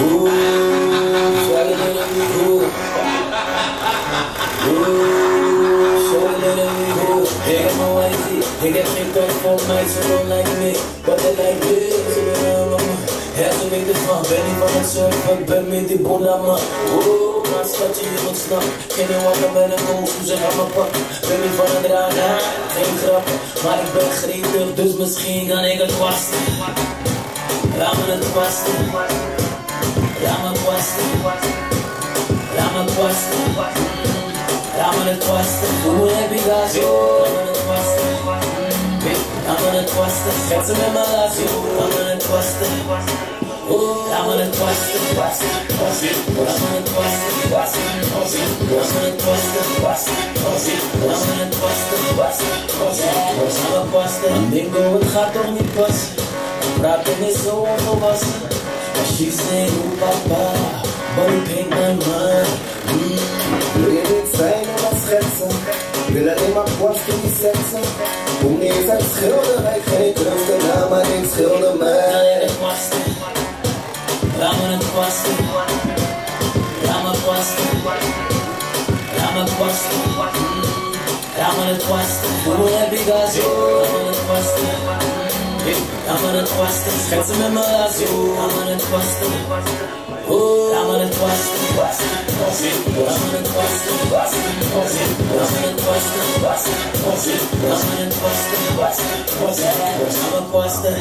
Ik heb geen tijd voor mij, ze don't like me. Wat they like this, ze willen allemaal. Ja, ze weten van, ben niet van het surfen, ik ben met die bolla man. Oeh, maar schatje, je moet snappen. Geen wakker met een koos, hoe ze gaan me pakken. Ben niet van het raar, geen grap. Maar ik ben gretig, dus misschien kan ik het wassen. Laat me het wassen. Laat me het wassen. Laat me het wassen. Laat me het wassen. Hoe heb je dat zo? Laat me het wassen. Laat me het wassen. Schat ze met mijn laatste. Laat me het wassen. Laat me het wassen. Laat me het wassen. Laat me het wassen. Laat me het wassen. Laat me wassen. Bingo, het gaat toch niet passen. Praten is zo onvolwassen. She say, oh papa, boy, paint my mind. Wil je dit zijn en wat schetsen? Wil alleen maar kwast in die seksen. Kom niet eens uit schilderij, geen terug naar maar ik schilder mij. Laat me het wassen. Laat me het wassen. Laat me het wassen. Laat me het wassen. Hoe heb ik dat zo? Laat me het wassen. Laat me het wassen. Schat ze met mijn laatste. Laat me het wassen. Laat me het wassen. Laat me het wassen. Laat me het wassen. Laat me het wassen. Laat me het wassen.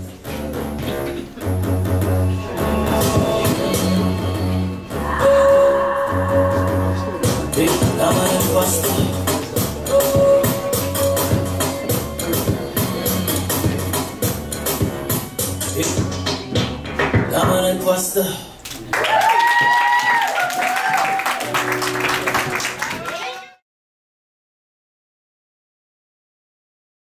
Laat me het wassen. Laat me het wassen.